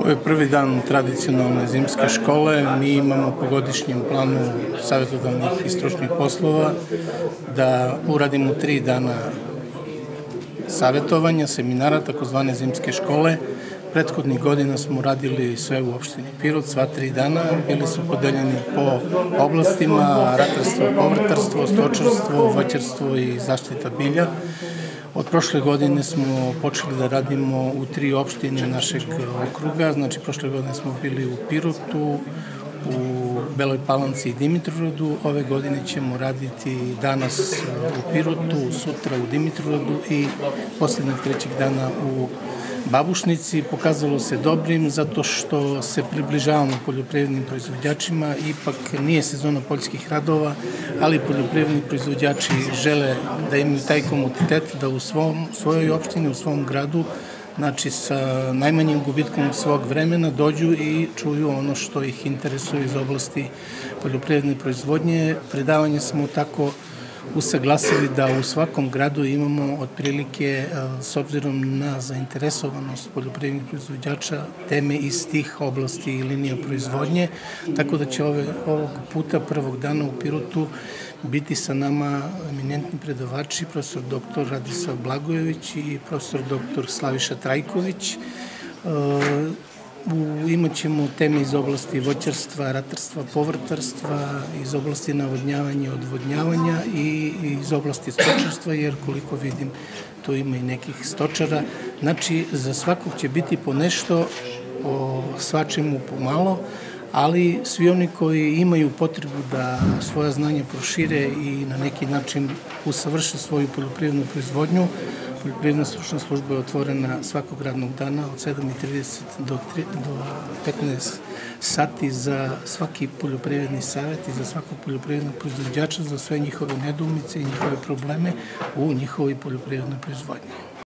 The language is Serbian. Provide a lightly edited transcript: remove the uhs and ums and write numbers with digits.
Ovo je prvi dan tradicionalne zimske škole. Mi imamo po godišnjem planu savjetodavnih i stručnih poslova da uradimo 3 dana savjetovanja, seminara, takozvane zimske škole. Prethodnih godina smo radili sve u opštini Pirot, sva 3 dana. Bili su podeljeni po oblastima: ratarstvo, povrtarstvo, stočarstvo, voćarstvo i zaštita bilja. Od prošle godine smo počeli da radimo u 3 opštine našeg okruga. Znači, prošle godine smo bili u Pirotu, u Beloj Palanci i Dimitrovgradu. Ove godine ćemo raditi danas u Pirotu, sutra u Dimitrovgradu i poslednjeg 3. dana u Babušnici. Pokazalo se dobrim zato što se približavamo poljoprivrednim proizvođačima. Ipak nije sezona poljskih radova, ali poljoprivredni proizvođači žele da imaju taj komoditet da u svojoj opštini, u svom gradu, znači sa najmanjim gubitkom svog vremena dođu i čuju ono što ih interesuje iz oblasti poljoprivredne proizvodnje. Predavanje smo tako usaglasili da u svakom gradu imamo otprilike, s obzirom na zainteresovanost poljoprivrednih proizvođača, teme iz tih oblasti i linija proizvodnje, tako da će ovog puta prvog dana u Pirotu biti sa nama eminentni predavači, profesor dr. Radislav Blagojević i profesor dr. Slaviša Trajković. Imat ćemo teme iz oblasti voćarstva, ratarstva, povrtarstva, iz oblasti navodnjavanja i odvodnjavanja i iz oblasti stočarstva, jer koliko vidim tu ima i nekih stočara. Znači, za svakog će biti po nešto, o svačemu pomalo, ali svi oni koji imaju potrebu da svoja znanja prošire i na neki način usavrše svoju poljoprivrednu proizvodnju, Poljoprivredna stručna služba je otvorena svakog radnog dana od 7:30 do 15 sati za svaki poljoprivredni savjet i za svakog poljoprivrednog proizvođača, za sve njihove nedoumice i njihove probleme u njihovoj poljoprivrednoj proizvodnji.